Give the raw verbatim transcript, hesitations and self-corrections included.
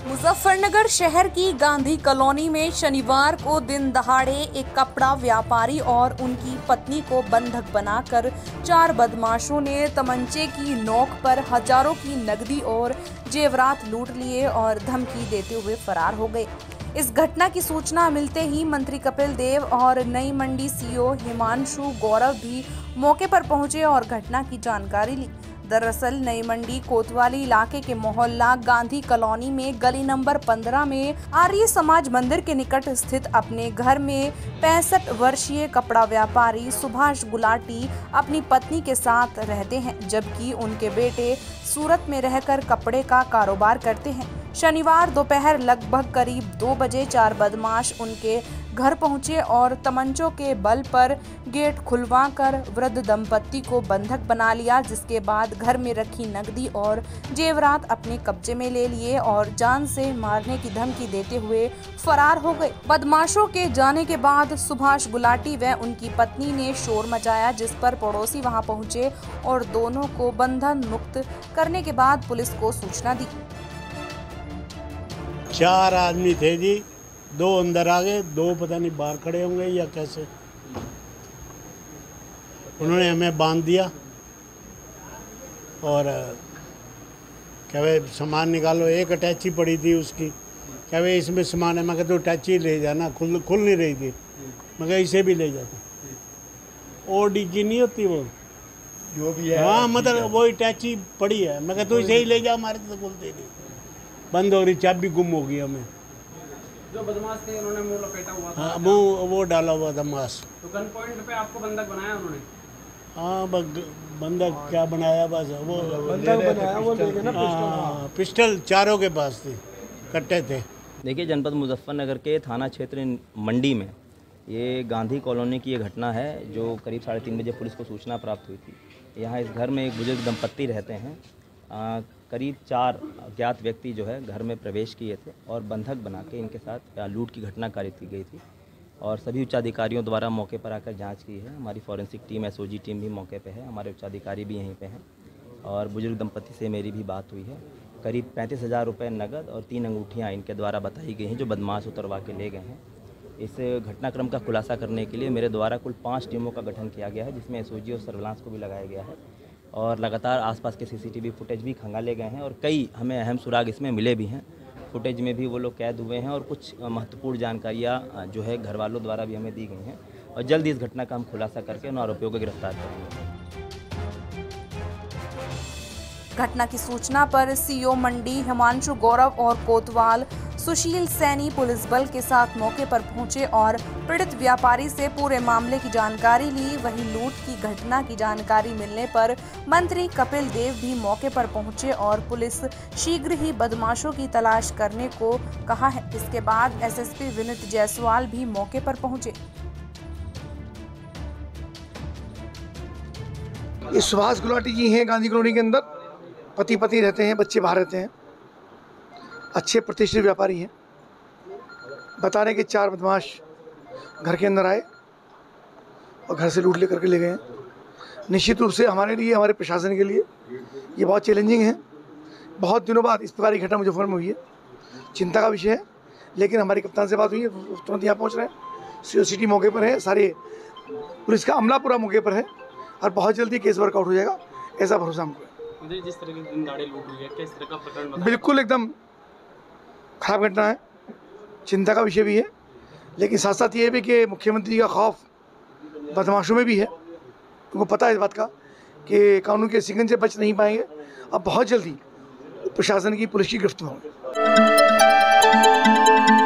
मुजफ्फरनगर शहर की गांधी कॉलोनी में शनिवार को दिन दहाड़े एक कपड़ा व्यापारी और उनकी पत्नी को बंधक बनाकर चार बदमाशों ने तमंचे की नोक पर हजारों की नकदी और जेवरात लूट लिए और धमकी देते हुए फरार हो गए। इस घटना की सूचना मिलते ही मंत्री कपिल देव और नई मंडी सीईओ हिमांशु गौरव भी मौके पर पहुंचे और घटना की जानकारी ली। दरअसल नई मंडी कोतवाली इलाके के मोहल्ला गांधी कॉलोनी में गली नंबर पंद्रह में आर्य समाज मंदिर के निकट स्थित अपने घर में पैंसठ वर्षीय कपड़ा व्यापारी सुभाष गुलाटी अपनी पत्नी के साथ रहते हैं, जबकि उनके बेटे सूरत में रहकर कपड़े का कारोबार करते हैं। शनिवार दोपहर लगभग करीब दो बजे चार बदमाश उनके घर पहुंचे और तमंचों के बल पर गेट खुलवाकर वृद्ध दंपत्ति को बंधक बना लिया, जिसके बाद घर में रखी नकदी और जेवरात अपने कब्जे में ले लिए और जान से मारने की धमकी देते हुए फरार हो गए। बदमाशों के जाने के बाद सुभाष गुलाटी व उनकी पत्नी ने शोर मचाया, जिस पर पड़ोसी वहां पहुंचे और दोनों को बंधन मुक्त करने के बाद पुलिस को सूचना दी। चार आदमी थे जी, दो अंदर आ गए, दो पता नहीं बाहर खड़े होंगे या कैसे। उन्होंने हमें बांध दिया और क्या वे सामान निकालो। एक अटैची पड़ी थी उसकी, क्या वे इसमें सामान है। मैं कहता तो अटैची ले जाना, खुल खुल नहीं रही थी। मैं कहा इसे भी ले जाता। ओ डी की नहीं होती वो जो भी है, हाँ मतलब वो अटैची पड़ी है। मैं कहता तो इसे ही ले जाओ, हमारे तो खुलते नहीं, बंद हो रही, चाबी गुम हो गई हमें। जो बदमाश थे उन्होंने मुंह लपेटा हुआ था। हाँ, मुंह वो डाला हुआ था मास्क। तो गन पॉइंट पे आपको बंधक बनाया उन्होंने? हाँ बंधक क्या बनाया, बस वो बंधक बनाया, वो ले गए ना पिस्टल। पिस्टल चारों के पास थी, कट्टे थे। देखिए, जनपद मुजफ्फरनगर के थाना क्षेत्र मंडी में ये गांधी कॉलोनी की ये घटना है, जो करीब साढ़े तीन बजे पुलिस को सूचना प्राप्त हुई थी। यहाँ इस घर में एक बुजुर्ग दंपत्ति रहते हैं। आ, करीब चार अज्ञात व्यक्ति जो है घर में प्रवेश किए थे और बंधक बना के इनके साथ लूट की घटना कारित की गई थी और सभी उच्चाधिकारियों द्वारा मौके पर आकर जांच की है। हमारी फॉरेंसिक टीम, एसओजी टीम भी मौके पे है, हमारे उच्चाधिकारी भी यहीं पे हैं और बुजुर्ग दंपत्ति से मेरी भी बात हुई है। करीब पैंतीस हज़ार रुपये नकद और तीन अंगूठियाँ इनके द्वारा बताई गई हैं, जो बदमाश उतरवा के ले गए हैं। इस घटनाक्रम का खुलासा करने के लिए मेरे द्वारा कुल पाँच टीमों का गठन किया गया है, जिसमें एसओजी और सर्विलांस को भी लगाया गया है और लगातार आसपास के सीसीटीवी फुटेज भी खंगाले गए हैं और कई हमें अहम सुराग इसमें मिले भी हैं। फुटेज में भी वो लोग कैद हुए हैं और कुछ महत्वपूर्ण जानकारियाँ जो है घर वालों द्वारा भी हमें दी गई हैं और जल्द इस घटना का हम खुलासा करके उन आरोपियों को गिरफ्तार करेंगे। घटना की सूचना पर सीईओ मंडी हिमांशु गौरव और कोतवाल सुशील सैनी पुलिस बल के साथ मौके पर पहुंचे और पीड़ित व्यापारी से पूरे मामले की जानकारी ली। वहीं लूट की घटना की जानकारी मिलने पर मंत्री कपिल देव भी मौके पर पहुंचे और पुलिस शीघ्र ही बदमाशों की तलाश करने को कहा है। इसके बाद एसएसपी विनीत जायसवाल भी मौके पर पहुंचे। ये सुभाष गुलाटी जी हैं, गांधी कॉलोनी के अंदर पति पत्नी रहते हैं, बच्चे बाहर रहते हैं, अच्छे प्रतिष्ठित व्यापारी हैं। बता रहे कि चार बदमाश घर के अंदर आए और घर से लूट ले करके ले गए हैं। निश्चित रूप से हमारे लिए, हमारे प्रशासन के लिए ये बहुत चैलेंजिंग है। बहुत दिनों बाद इस प्रकार की घटना मुजफ्फरनगर में हुई है, चिंता का विषय है। लेकिन हमारी कप्तान से बात हुई है, तुरंत यहाँ पहुँच रहे हैं। सी ओ सिटी मौके पर है, सारे पुलिस का अमला पूरा मौके पर है और बहुत जल्दी केस वर्कआउट हो जाएगा, ऐसा भरोसा हमको है। जिस तरह की दिन दहाड़े लूट हुई है, किस तरह का प्रकरण बताया? बिल्कुल एकदम खराब घटना है, चिंता का विषय भी है। लेकिन साथ साथ ये भी कि मुख्यमंत्री जी का खौफ बदमाशों में भी है। उनको पता है इस बात का कि कानून के शिकंजे से बच नहीं पाएंगे। अब बहुत जल्दी प्रशासन की, पुलिस की गिरफ्त में होंगे।